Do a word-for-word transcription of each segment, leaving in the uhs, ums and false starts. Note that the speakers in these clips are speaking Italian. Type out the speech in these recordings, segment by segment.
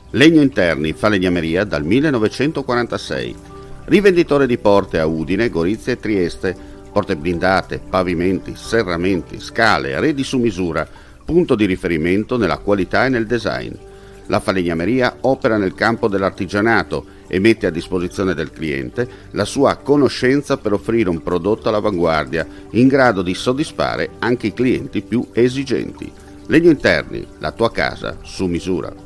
Legno Interni, falegnameria dal millenovecentoquarantasei. Rivenditore di porte a Udine, Gorizia e Trieste, porte blindate, pavimenti, serramenti, scale, arredi su misura, punto di riferimento nella qualità e nel design. La falegnameria opera nel campo dell'artigianato e mette a disposizione del cliente la sua conoscenza per offrire un prodotto all'avanguardia in grado di soddisfare anche i clienti più esigenti. Legno Interni, la tua casa su misura.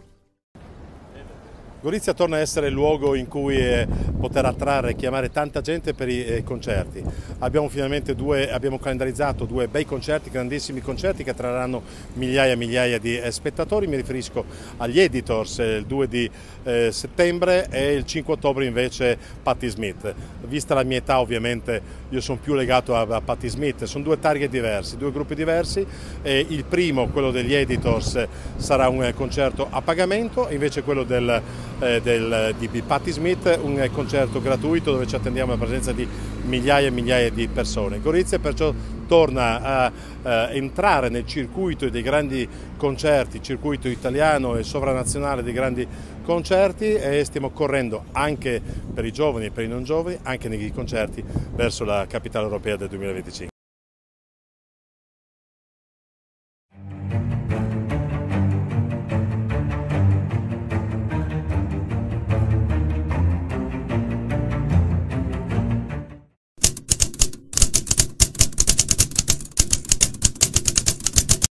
Gorizia torna a essere il luogo in cui eh, poter attrarre e chiamare tanta gente per i eh, concerti. Abbiamo finalmente due, abbiamo calendarizzato due bei concerti, grandissimi concerti che attrarranno migliaia e migliaia di eh, spettatori. Mi riferisco agli Editors, eh, il due di eh, settembre e il cinque ottobre invece Patti Smith. Vista la mia età ovviamente io sono più legato a, a Patti Smith, sono due target diversi, due gruppi diversi. Eh, il primo, quello degli Editors, sarà un eh, concerto a pagamento, invece quello del Eh, del, di Patti Smith un eh, concerto gratuito dove ci attendiamo la presenza di migliaia e migliaia di persone. Gorizia perciò torna a, a entrare nel circuito dei grandi concerti, circuito italiano e sovranazionale dei grandi concerti, e stiamo correndo anche per i giovani e per i non giovani, anche nei concerti verso la capitale europea del duemilaventicinque.